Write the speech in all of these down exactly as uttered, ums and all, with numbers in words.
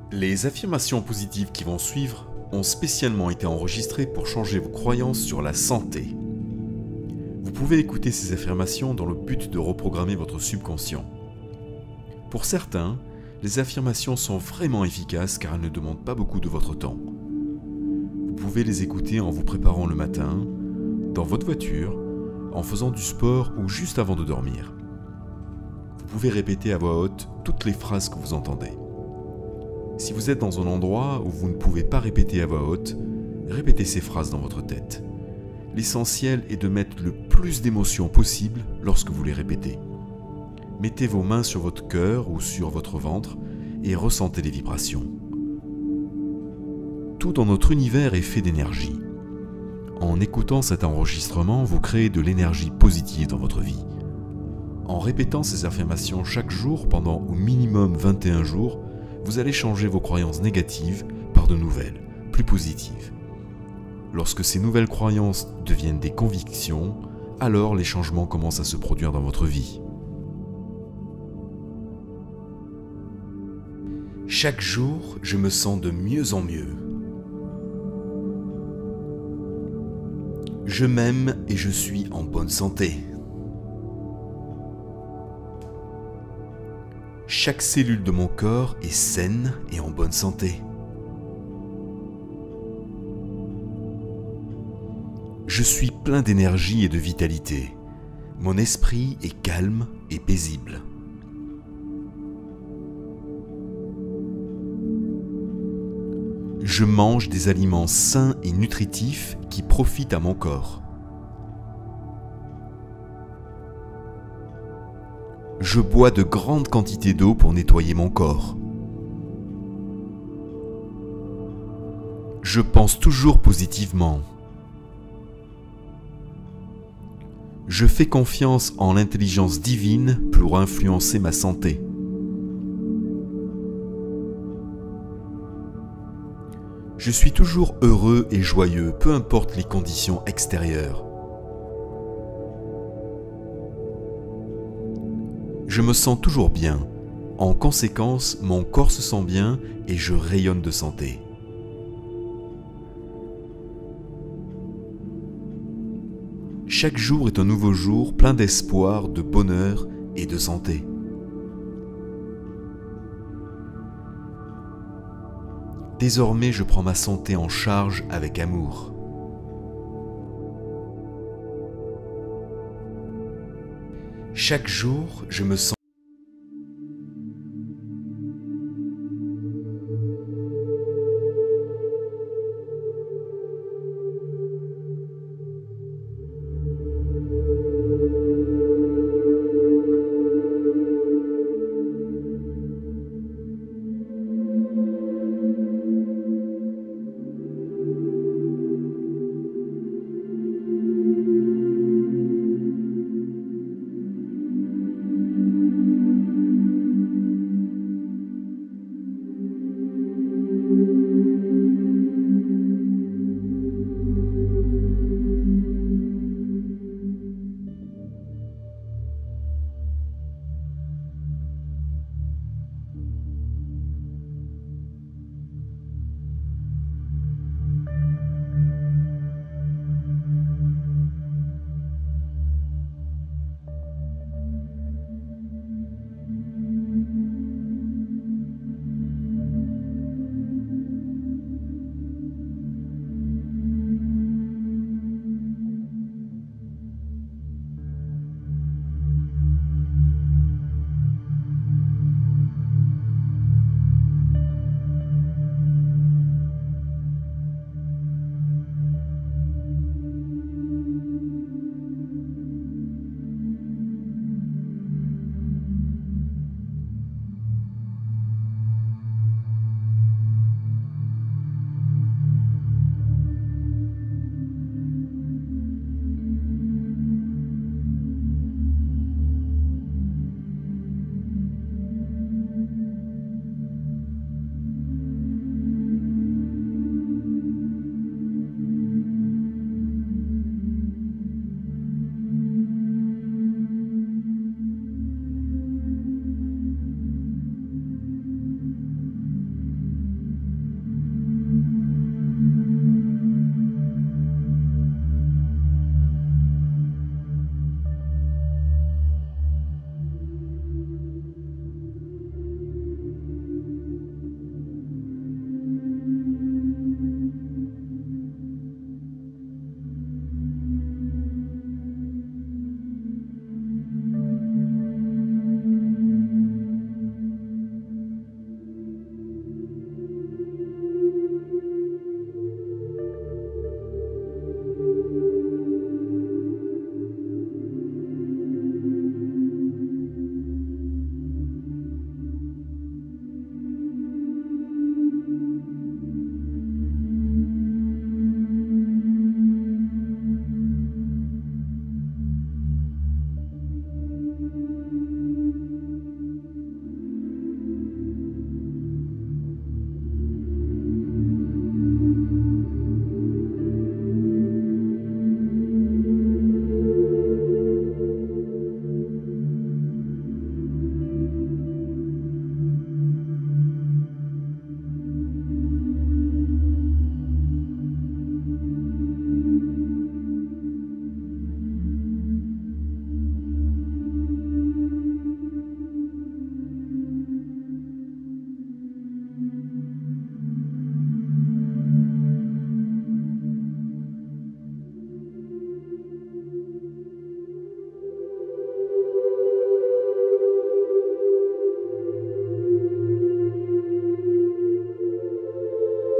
Les affirmations positives qui vont suivre ont spécialement été enregistrées pour changer vos croyances sur la santé. Vous pouvez écouter ces affirmations dans le but de reprogrammer votre subconscient. Pour certains, les affirmations sont vraiment efficaces car elles ne demandent pas beaucoup de votre temps. Vous pouvez les écouter en vous préparant le matin, dans votre voiture, en faisant du sport ou juste avant de dormir. Vous pouvez répéter à voix haute toutes les phrases que vous entendez. Si vous êtes dans un endroit où vous ne pouvez pas répéter à voix haute, répétez ces phrases dans votre tête. L'essentiel est de mettre le plus d'émotions possible lorsque vous les répétez. Mettez vos mains sur votre cœur ou sur votre ventre et ressentez les vibrations. Tout dans notre univers est fait d'énergie. En écoutant cet enregistrement, vous créez de l'énergie positive dans votre vie. En répétant ces affirmations chaque jour pendant au minimum vingt et un jours, vous allez changer vos croyances négatives par de nouvelles, plus positives. Lorsque ces nouvelles croyances deviennent des convictions, alors les changements commencent à se produire dans votre vie. Chaque jour, je me sens de mieux en mieux. Je m'aime et je suis en bonne santé. Chaque cellule de mon corps est saine et en bonne santé. Je suis plein d'énergie et de vitalité. Mon esprit est calme et paisible. Je mange des aliments sains et nutritifs qui profitent à mon corps. Je bois de grandes quantités d'eau pour nettoyer mon corps. Je pense toujours positivement. Je fais confiance en l'intelligence divine pour influencer ma santé. Je suis toujours heureux et joyeux, peu importe les conditions extérieures. Je me sens toujours bien. En conséquence, mon corps se sent bien et je rayonne de santé. Chaque jour est un nouveau jour plein d'espoir, de bonheur et de santé. Désormais, je prends ma santé en charge avec amour. Chaque jour, je me sens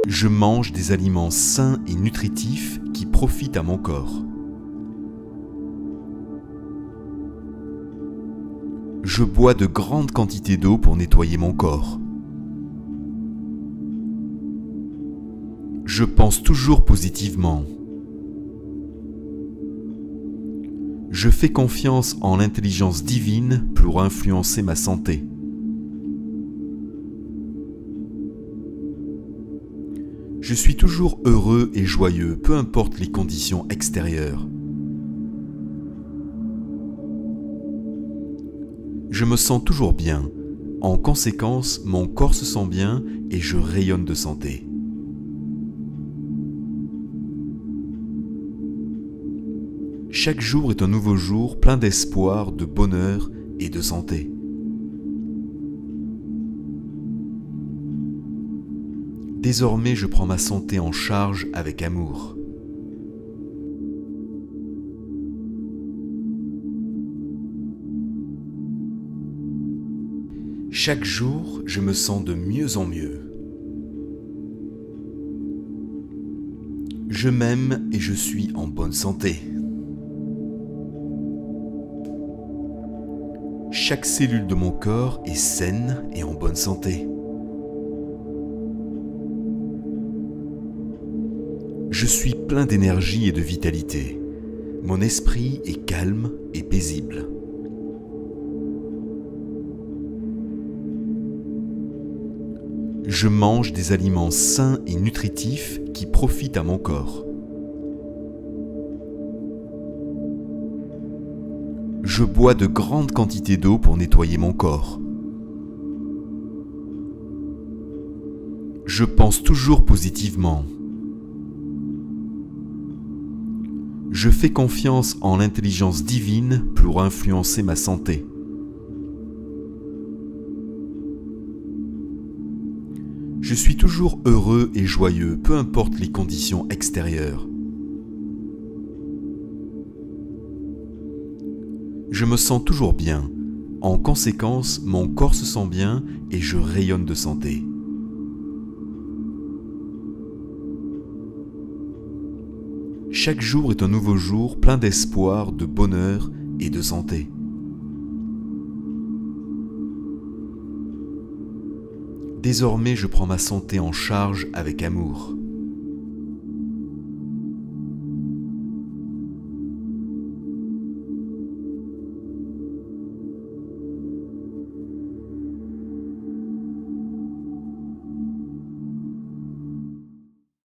Je mange des aliments sains et nutritifs qui profitent à mon corps. Je bois de grandes quantités d'eau pour nettoyer mon corps. Je pense toujours positivement. Je fais confiance en l'intelligence divine pour influencer ma santé. Je suis toujours heureux et joyeux, peu importe les conditions extérieures. Je me sens toujours bien. En conséquence, mon corps se sent bien et je rayonne de santé. Chaque jour est un nouveau jour plein d'espoir, de bonheur et de santé. Désormais, je prends ma santé en charge avec amour. Chaque jour, je me sens de mieux en mieux. Je m'aime et je suis en bonne santé. Chaque cellule de mon corps est saine et en bonne santé. Je suis plein d'énergie et de vitalité. Mon esprit est calme et paisible. Je mange des aliments sains et nutritifs qui profitent à mon corps. Je bois de grandes quantités d'eau pour nettoyer mon corps. Je pense toujours positivement. Je fais confiance en l'intelligence divine pour influencer ma santé. Je suis toujours heureux et joyeux, peu importe les conditions extérieures. Je me sens toujours bien. En conséquence, mon corps se sent bien et je rayonne de santé. Chaque jour est un nouveau jour plein d'espoir, de bonheur et de santé. Désormais, je prends ma santé en charge avec amour.